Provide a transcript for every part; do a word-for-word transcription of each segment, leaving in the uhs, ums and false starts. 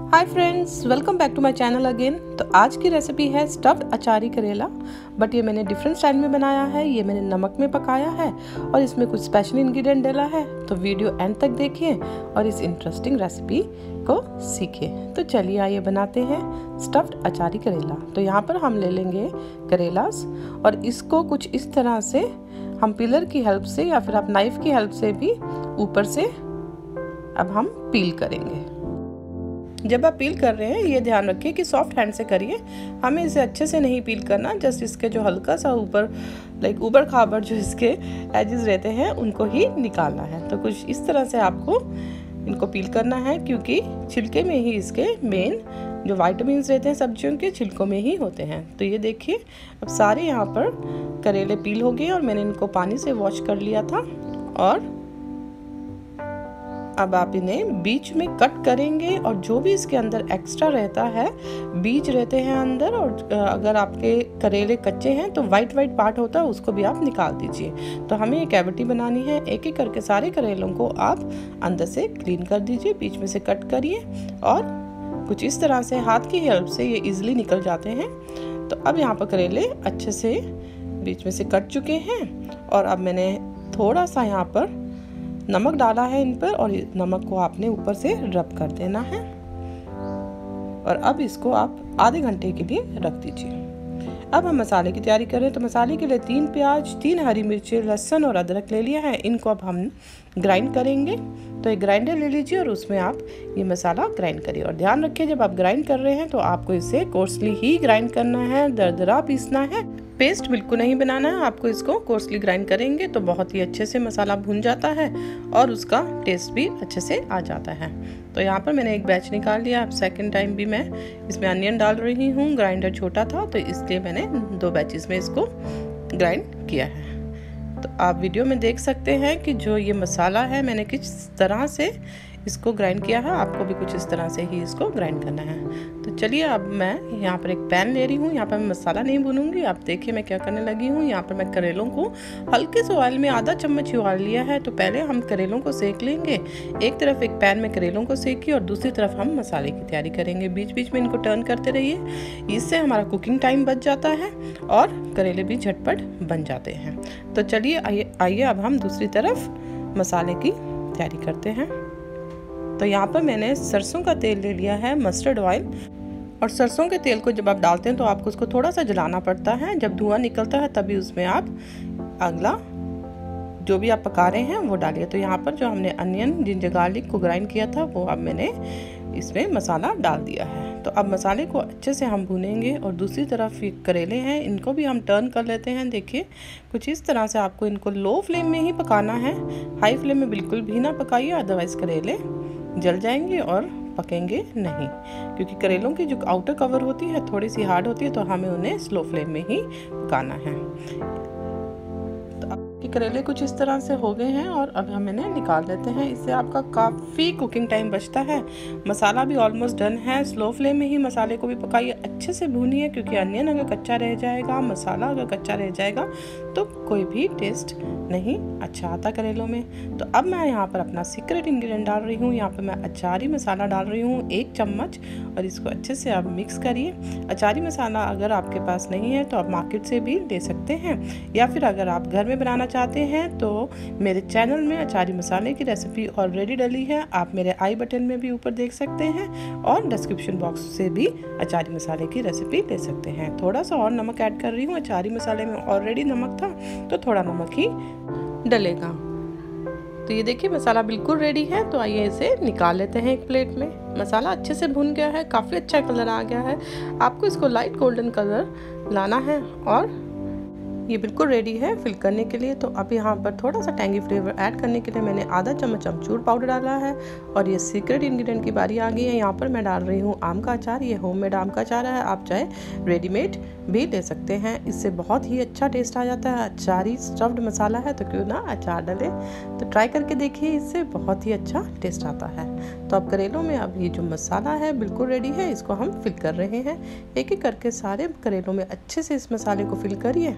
Hi friends, welcome back to my channel again. तो आज की रेसिपी है स्टफ्ड अचारी करेला, बट ये मैंने डिफरेंट स्टाइल में बनाया है। ये मैंने नमक में पकाया है और इसमें कुछ स्पेशल इंग्रेडिएंट डाला है। तो वीडियो एंड तक देखिए और इस इंटरेस्टिंग रेसिपी को सीखिए। तो चलिए आइए बनाते हैं स्टफ्ड अचारी करेला। तो यहाँ पर हम ले लेंगे करेलास और इसको कुछ इस तरह से हम पिलर की हेल्प से या फिर आप नाइफ की हेल्प से भी ऊपर से अब हम पील करेंगे। जब आप पील कर रहे हैं ये ध्यान रखिए कि सॉफ्ट हैंड से करिए, हमें इसे अच्छे से नहीं पील करना। जस्ट इसके जो हल्का सा ऊपर लाइक ऊपर खाबर जो इसके एजेस रहते हैं उनको ही निकालना है। तो कुछ इस तरह से आपको इनको पील करना है, क्योंकि छिलके में ही इसके मेन जो विटामिन रहते हैं सब्जियों के छिलकों में ही होते हैं। तो ये देखिए अब सारे यहाँ पर करेले पील हो गए और मैंने इनको पानी से वॉश कर लिया था। और अब आप इन्हें बीच में कट करेंगे और जो भी इसके अंदर एक्स्ट्रा रहता है, बीज रहते हैं अंदर, और अगर आपके करेले कच्चे हैं तो वाइट वाइट पार्ट होता है उसको भी आप निकाल दीजिए। तो हमें ये कैविटी बनानी है। एक एक करके सारे करेलों को आप अंदर से क्लीन कर दीजिए, बीच में से कट करिए और कुछ इस तरह से हाथ की हेल्प से ये इजीली निकल जाते हैं। तो अब यहाँ पर करेले अच्छे से बीच में से कट चुके हैं और अब मैंने थोड़ा सा यहाँ पर नमक डाला है इन पर और नमक को आपने ऊपर से रब कर देना है। और अब इसको आप आधे घंटे के लिए रख दीजिए। अब हम मसाले की तैयारी करें। तो मसाले के लिए तीन प्याज, तीन हरी मिर्ची, लहसुन और अदरक ले लिया है। इनको अब हम ग्राइंड करेंगे। तो एक ग्राइंडर ले लीजिए और उसमें आप ये मसाला ग्राइंड करिए। और ध्यान रखिए जब आप ग्राइंड कर रहे हैं तो आपको इसे कोर्सली ही ग्राइंड करना है, दरदरा पीसना है, पेस्ट बिल्कुल नहीं बनाना है। आपको इसको कोर्सली ग्राइंड करेंगे तो बहुत ही अच्छे से मसाला भुन जाता है और उसका टेस्ट भी अच्छे से आ जाता है। तो यहाँ पर मैंने एक बैच निकाल लिया। अब सेकंड टाइम भी मैं इसमें अनियन डाल रही हूँ। ग्राइंडर छोटा था तो इसलिए मैंने दो बैचेस में इसको ग्राइंड किया है। तो आप वीडियो में देख सकते हैं कि जो ये मसाला है मैंने किस तरह से इसको ग्राइंड किया है। आपको भी कुछ इस तरह से ही इसको ग्राइंड करना है। तो चलिए अब मैं यहाँ पर एक पैन ले रही हूँ। यहाँ पर मैं मसाला नहीं भूनूंगी। आप देखिए मैं क्या करने लगी हूँ। यहाँ पर मैं करेलों को हल्के से ऑयल में आधा चम्मच ही ऑयल लिया है। तो पहले हम करेलों को सेक लेंगे। एक तरफ एक पैन में करेलों को सेकिए और दूसरी तरफ हम मसाले की तैयारी करेंगे। बीच बीच में इनको टर्न करते रहिए, इससे हमारा कुकिंग टाइम बच जाता है और करेले भी झटपट बन जाते हैं। तो चलिए आइए आइए अब हम दूसरी तरफ मसाले की तैयारी करते हैं। तो यहाँ पर मैंने सरसों का तेल ले लिया है, मस्टर्ड ऑयल। और सरसों के तेल को जब आप डालते हैं तो आपको उसको थोड़ा सा जलाना पड़ता है। जब धुआं निकलता है तभी उसमें आप अगला जो भी आप पका रहे हैं वो डालिए। तो यहाँ पर जो हमने अनियन, जिंजर, गार्लिक को ग्राइंड किया था वो अब मैंने इसमें मसाला डाल दिया है। तो अब मसाले को अच्छे से हम भूनेंगे और दूसरी तरफ ये करेले हैं इनको भी हम टर्न कर लेते हैं। देखिए कुछ इस तरह से आपको इनको लो फ्लेम में ही पकाना है, हाई फ्लेम में बिल्कुल भी ना पकाइए, अदरवाइज करेले जल जाएंगे और पकेंगे नहीं। क्योंकि करेलों की जो आउटर कवर होती है थोड़ी सी हार्ड होती है, तो हमें उन्हें स्लो फ्लेम में ही पकाना है। तो अब के करेले कुछ इस तरह से हो गए हैं और अब हम इन्हें निकाल देते हैं। इससे आपका काफ़ी कुकिंग टाइम बचता है। मसाला भी ऑलमोस्ट डन है। स्लो फ्लेम में ही मसाले को भी पकाइए, अच्छे से भूनिए, क्योंकि अनियन अगर कच्चा रह जाएगा, मसाला अगर कच्चा रह जाएगा तो कोई भी टेस्ट नहीं अच्छा आता करेलों में। तो अब मैं यहाँ पर अपना सीक्रेट इंग्रेडिएंट डाल रही हूँ। यहाँ पर मैं अचारी मसाला डाल रही हूँ एक चम्मच, और इसको अच्छे से आप मिक्स करिए। अचारी मसाला अगर आपके पास नहीं है तो आप मार्केट से भी ले सकते हैं, या फिर अगर आप घर में बनाना चाहते हैं तो मेरे चैनल में अचारी मसाले की रेसिपी ऑलरेडी डली है। आप मेरे आई बटन में भी ऊपर देख सकते हैं और डिस्क्रिप्शन बॉक्स से भी अचारी मसाले की रेसिपी ले सकते हैं। थोड़ा सा और नमक ऐड कर रही हूँ। अचारी मसाले में ऑलरेडी नमक था तो थोड़ा नमक ही डलेगा। तो ये देखिए मसाला बिल्कुल रेडी है। तो आइए इसे निकाल लेते हैं एक प्लेट में। मसाला अच्छे से भुन गया है, काफ़ी अच्छा कलर आ गया है। आपको इसको लाइट गोल्डन कलर लाना है और ये बिल्कुल रेडी है फिल करने के लिए। तो अब यहाँ पर थोड़ा सा टैंगी फ्लेवर ऐड करने के लिए मैंने आधा चम्मच अमचूर पाउडर डाला है। और ये सीक्रेट इंग्रेडिएंट की बारी आ गई है। यहाँ पर मैं डाल रही हूँ आम का अचार। ये होममेड आम का अचार है, आप चाहे रेडीमेड भी ले सकते हैं। इससे बहुत ही अच्छा टेस्ट आ जाता है। अचारी स्टफ्ड मसाला है तो क्यों ना अचार डाले। तो ट्राई करके देखिए, इससे बहुत ही अच्छा टेस्ट आता है। तो अब करेलों में अब ये जो मसाला है बिल्कुल रेडी है, इसको हम फिल कर रहे हैं। एक एक करके सारे करेलों में अच्छे से इस मसाले को फिल करिए।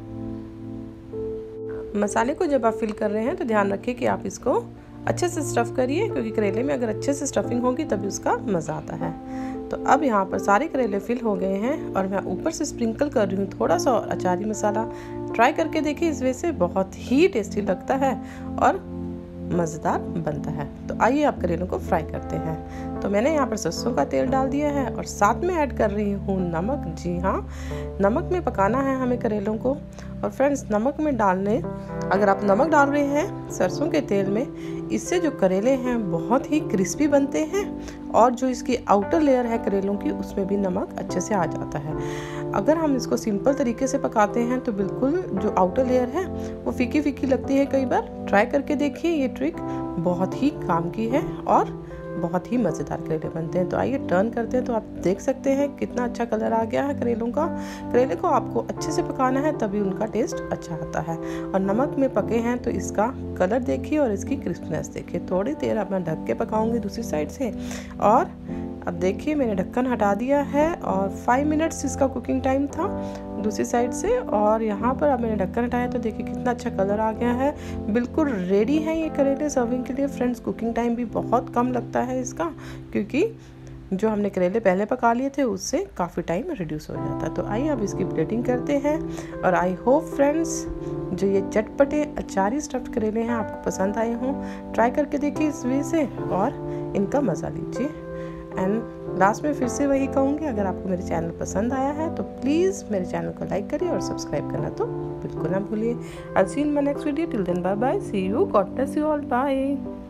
मसाले को जब आप फिल कर रहे हैं तो ध्यान रखिए कि आप इसको अच्छे से स्टफ़ करिए, क्योंकि करेले में अगर अच्छे से स्टफिंग होगी तभी उसका मज़ा आता है। तो अब यहाँ पर सारे करेले फिल हो गए हैं और मैं ऊपर से स्प्रिंकल कर रही हूँ थोड़ा सा और अचारी मसाला। ट्राई करके देखिए, इस वजह से बहुत ही टेस्टी लगता है और मज़ेदार बनता है। तो आइए आप करेलों को फ्राई करते हैं। तो मैंने यहाँ पर सरसों का तेल डाल दिया है और साथ में ऐड कर रही हूँ नमक। जी हाँ, नमक में पकाना है हमें करेलों को। और फ्रेंड्स, नमक में डालने अगर आप नमक डाल रहे हैं सरसों के तेल में, इससे जो करेले हैं बहुत ही क्रिस्पी बनते हैं और जो इसकी आउटर लेयर है करेलों की, उसमें भी नमक अच्छे से आ जाता है। अगर हम इसको सिंपल तरीके से पकाते हैं तो बिल्कुल जो आउटर लेयर है वो फीकी फीकी लगती है कई बार। ट्राई करके देखिए, ये ट्रिक बहुत ही काम की है और बहुत ही मज़ेदार करेले बनते हैं। तो आइए टर्न करते हैं। तो आप देख सकते हैं कितना अच्छा कलर आ गया है करेलों का। करेले को आपको अच्छे से पकाना है तभी उनका टेस्ट अच्छा आता है। और नमक में पके हैं तो इसका कलर देखिए और इसकी क्रिस्पनेस देखिए। थोड़ी देर अब मैं ढक के पकाऊंगी दूसरी साइड से। और अब देखिए मैंने ढक्कन हटा दिया है और फाइव मिनट्स इसका कुकिंग टाइम था दूसरी साइड से। और यहाँ पर अब मैंने ढक्कन हटाया तो देखिए कितना अच्छा कलर आ गया है। बिल्कुल रेडी है ये करेले सर्विंग के लिए। फ्रेंड्स, कुकिंग टाइम भी बहुत कम लगता है इसका, क्योंकि जो हमने करेले पहले पका लिए थे उससे काफ़ी टाइम रिड्यूस हो जाता है। तो आइए अब इसकी प्लेटिंग करते हैं। और आई होप फ्रेंड्स जो ये चटपटे अचारी स्टफ्ड करेले हैं आपको पसंद आए हों। ट्राई करके देखिए इस वे से और इनका मज़ा लीजिए। एंड लास्ट में फिर से वही कहूँगी, अगर आपको मेरे चैनल पसंद आया है तो प्लीज़ मेरे चैनल को लाइक करिए और सब्सक्राइब करना तो बिल्कुल ना भूलिए। I see in my next video. Till then bye bye, see you, God bless you all, bye.